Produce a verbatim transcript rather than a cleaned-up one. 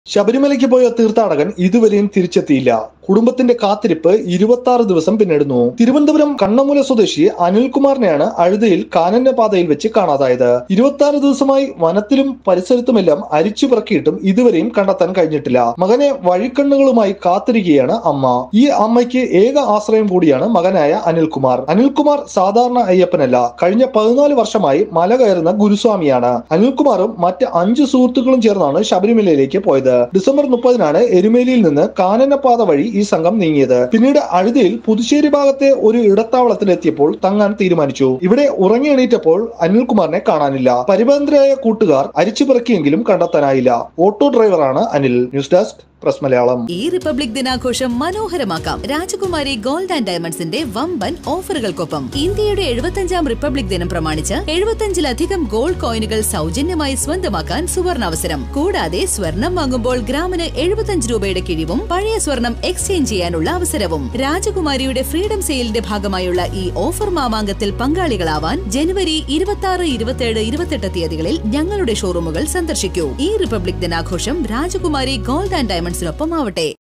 ശബരിമലയ്ക്ക് പോയ തീർത്ഥാടകൻ ഇതുവരെയും തിരിച്ചെത്തിയില്ല. കുടുംബത്തിന്റെ കാത്തിരിപ്പ് ഇരുപത്തി ആറ് ദിവസം പിന്നിടുന്നു. തിരുവനന്തപുരം കണ്ണമൂല സ്വദേശി അനിൽകുമാറിനെയാണ് അഴുതയിൽ കാനനപാതയിൽ വെച്ച് കാണാതായത്. ഇരുപത്തി ആറ് ദിവസമായി വനത്തിലും പരിസരത്തുമെല്ലാം അരിച്ചു പിറക്കിയിട്ടും ഇതുവരെയും കണ്ടെത്താൻ കഴിഞ്ഞിട്ടില്ല. മകനെ വഴിക്കണ്ണുകളുമായി കാത്തിരിക്കുകയാണ് അമ്മ. ഈ അമ്മയ്ക്ക് ഏക ആശ്രയം കൂടിയാണ് മകനായ അനിൽകുമാർ. അനിൽകുമാർ സാധാരണ അയ്യപ്പനല്ല, കഴിഞ്ഞ പതിനാല് വർഷമായി മല കയറുന്ന ഗുരുസ്വാമിയാണ്. അനിൽകുമാറും മറ്റ് അഞ്ച് സുഹൃത്തുക്കളും ചേർന്നാണ് ശബരിമലയിലേക്ക് പോയത്. ഡിസംബർ മുപ്പതിനാണ് എരുമേലിയിൽ നിന്ന് കാനനപാത വഴി ഈ സംഘം നീങ്ങിയത്. പിന്നീട് അഴുതയിൽ പുതുശ്ശേരി ഭാഗത്തെ ഒരു ഇടത്താവളത്തിലെത്തിയപ്പോൾ തങ്ങാൻ തീരുമാനിച്ചു. ഇവിടെ ഉറങ്ങി എണീറ്റപ്പോൾ അനിൽകുമാറിനെ കാണാനില്ല. പരിഭ്രാന്തരായ കൂട്ടുകാർ അരിച്ചു പിറക്കിയെങ്കിലും കണ്ടെത്താനായില്ല. ഓട്ടോ ഡ്രൈവറാണ് Anil. News desk press Malayalam. ഈ റിപ്പബ്ലിക് ദിനാഘോഷം മനോഹരമാക്കാം രാജകുമാരി ഗോൾഡ് ആൻഡ് ഡയമണ്ട്സിന്റെ വമ്പൻ ഓഫറുകൾക്കൊപ്പം. ഇന്ത്യയുടെ എഴുപത്തഞ്ചാം റിപ്പബ്ലിക് ദിനം പ്രമാണിച്ച് എഴുപത്തഞ്ചിലധികം ഗോൾഡ് കോയിനുകൾ സൗജന്യമായി സ്വന്തമാക്കാൻ സുവർണാവസരം. കൂടാതെ സ്വർണം വാങ്ങുമ്പോൾ ഗ്രാമിന് എഴുപത്തഞ്ച് രൂപയുടെ കിഴിവും പഴയ സ്വർണം എക്സ്ചേഞ്ച് ചെയ്യാനുള്ള അവസരവും. രാജകുമാരിയുടെ ഫ്രീഡം സെയിലിന്റെ ഭാഗമായുള്ള ഈ ഓഫർ മാമാങ്കത്തിൽ പങ്കാളികളാവാൻ ജനുവരി ഇരുപത്തി ആറ് ഇരുപത്തിയേഴ് ഇരുപത്തെട്ട് തീയതികളിൽ ഞങ്ങളുടെ ഷോറൂമുകൾ സന്ദർശിക്കൂ. ഈ റിപ്പബ്ലിക് ദിനാഘോഷം രാജകുമാരി ഗോൾഡ് ആൻഡ് ഡയമണ്ട്സിനൊപ്പം ആവട്ടെ.